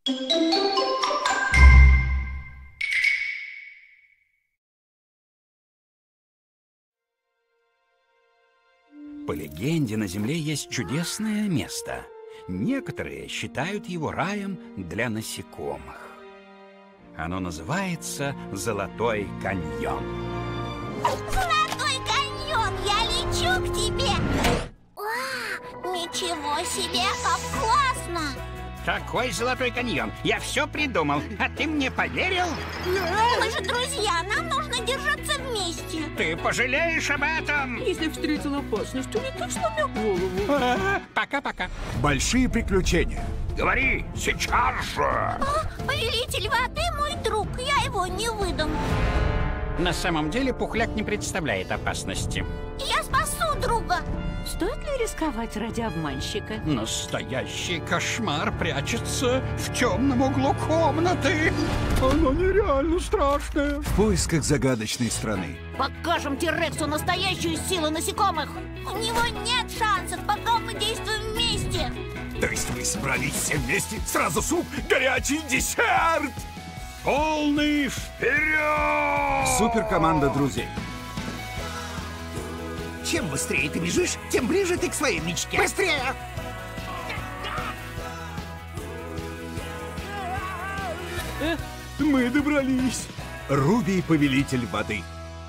По легенде, на Земле есть чудесное место. Некоторые считают его раем для насекомых. Оно называется Золотой каньон. Золотой каньон, я лечу к тебе. Вау, ничего себе, как классно! Какой Золотой каньон? Я все придумал, а ты мне поверил? Мы же друзья, нам нужно держаться вместе. Ты пожалеешь об этом. Если встретил опасность, улетай, сломя голову. Пока-пока. Большие приключения. Говори сейчас же. Повелитель воды мой друг, я его не выдам. На самом деле Пухляк не представляет опасности. Я спасу друга. Стоит ли рисковать ради обманщика? Настоящий кошмар прячется в темном углу комнаты. Оно нереально страшное. В поисках загадочной страны. Покажем Тирексу настоящую силу насекомых. У него нет шансов, пока мы действуем вместе. То есть вы собрались все вместе? Сразу суп, горячий десерт! Полный вперед! Суперкоманда друзей. Чем быстрее ты бежишь, тем ближе ты к своей мечте. Быстрее! Мы добрались. Руби — повелитель воды.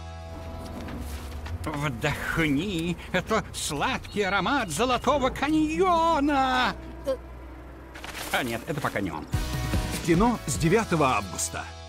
Вдохни, это сладкий аромат Золотого каньона. А нет, это пока не он. В кино с 9 августа.